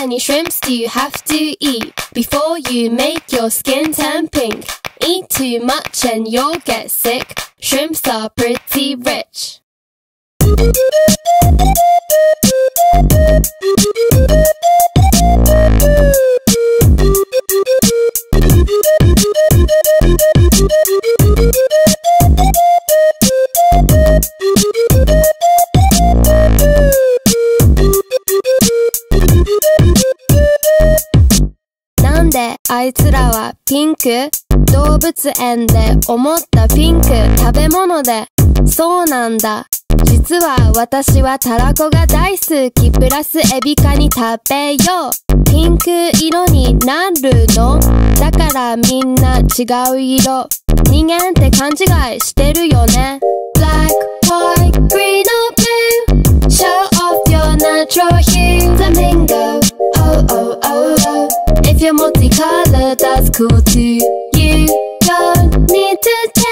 many shrimps do you have to eat before you make your skin turn pink? Eat too much and you'll get sick. Shrimps are pretty rich.なんであいつらはピンク？動物園で思ったピンク食べ物で。そうなんだ。実は私はたらこが大好き。プラスエビカニ食べよう。ピンク色になるの？だからみんな違う色。人間って勘違いしてるよね。Black, white, green or blue. Show off your natural hue. Flamingo, oh oh oh oh. If you're multicolored, that's cool too. You don't need to